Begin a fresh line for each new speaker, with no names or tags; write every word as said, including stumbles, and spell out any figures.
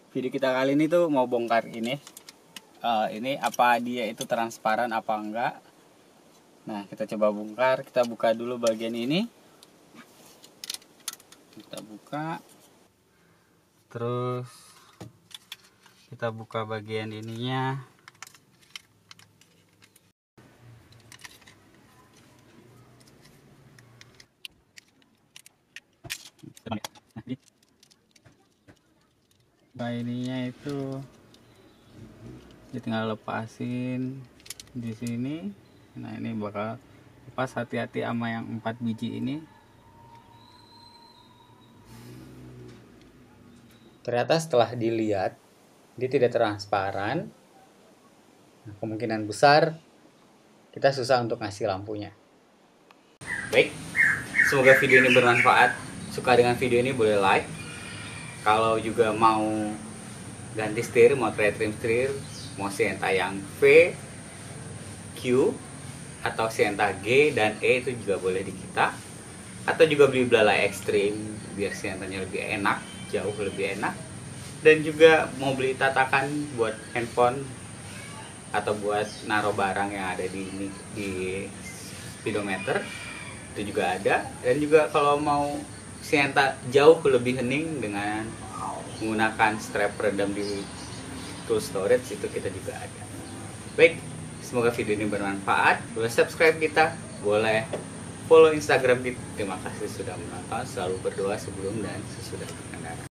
Video kita kali ini tuh mau bongkar ini. Uh, ini apa dia itu transparan apa enggak. Nah, kita coba bongkar. Kita buka dulu bagian ini. Kita buka. Terus kita buka bagian ininya. Nah, ininya itu dia tinggal lepasin di sini. Nah, ini bakal lepas, hati-hati sama yang empat biji ini. Ternyata setelah dilihat dia tidak transparan. Nah, kemungkinan besar kita susah untuk ngasih lampunya. Baik, semoga video ini bermanfaat. Suka dengan video ini boleh like. Kalau juga mau ganti setir, mau trade trim setir, mau Sienta yang V, Q, atau Sienta G dan E itu juga boleh di kita. Atau juga beli Belalai Extreme biar Sientanya lebih enak, jauh lebih enak. Dan juga mau beli tatakan buat handphone atau buat naruh barang yang ada di di speedometer itu juga ada. Dan juga kalau mau Sienta jauh lebih hening dengan menggunakan strap peredam di tool storage itu kita juga ada. Baik, semoga video ini bermanfaat. Boleh subscribe kita, boleh follow Instagram kita. Terima kasih sudah menonton. Selalu berdoa sebelum dan sesudah berkendara.